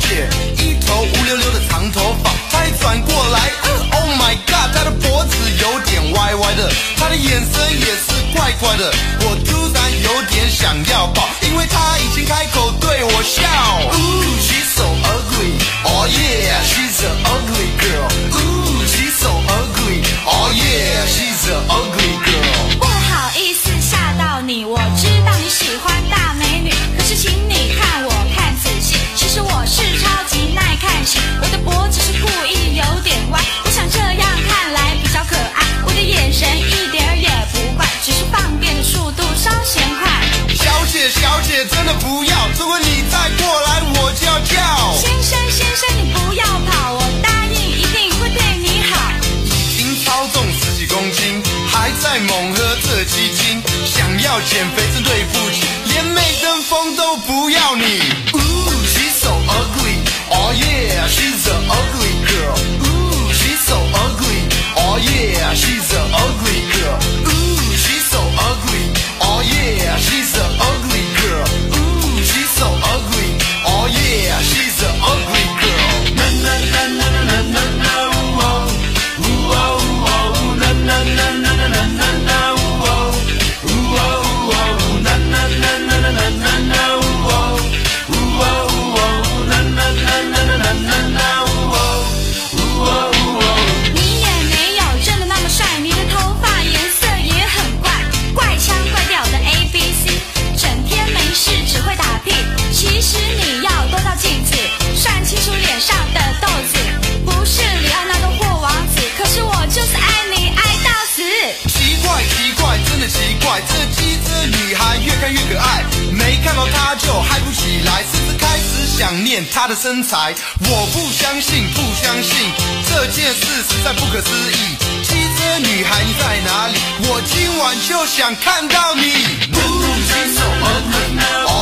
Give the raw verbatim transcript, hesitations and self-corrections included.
姐，一头乌溜溜的长头发，她一转过来、呃、，Oh my god， 她的脖子有点歪歪的，她的眼神也是怪怪的，我突然有点想要抱，因为她已经开口对我笑。Ooh, she's so ugly, oh yeah, she's an ugly girl. Ooh, she's so ugly, oh yeah, she's an ugly girl. 不好意思吓到你，我知道你喜欢大美女，可是请你看我看仔细，其实我是超级耐看型，我的脖子是故意有点歪，我想这样看来比较可爱，我的眼神一点儿也不怪，只是放电的速度稍嫌快。 小姐小姐真的不要，如果你再过来我就要叫。 先生先生你不要跑，我答应一定会对你好。 已经超重十几公斤，还在猛喝这鸡精，想要减肥真对不起，连美登峰都不要你。Ooh, she's so ugly, oh yeah, she's an ugly girl. Ooh, she's so ugly, oh yeah, she's an ugly girl. Ooh, she's so ugly, oh yeah, she's an ugly girl. Ooh, she's so ugly, oh yeah, she's an ugly girl. Na na na na na na na, ooh oh, ooh oh, ooh oh, na na na na na na na na, ooh oh, ooh oh, ooh oh, na na na na na na na na, ooh oh, ooh oh, ooh oh, na na na na na na na na, ooh oh, ooh oh, ooh oh. 你也没有真的那么帅，你的头发颜色也很怪，怪腔怪调的 A B C， 整天没事只会打屁。其实你要多照镜子，算清楚脸上的痘子。不是里奥纳多或王子，可是我就是爱你爱到死。 奇怪奇怪，真的奇怪，这机车女孩越看越可爱，没看到她就嗨不起来，甚至开始想念她的身材。我不相信，不相信，这件事实在不可思议。机车女孩你在哪里？我今晚就想看到你。Ooh, she's so ugly,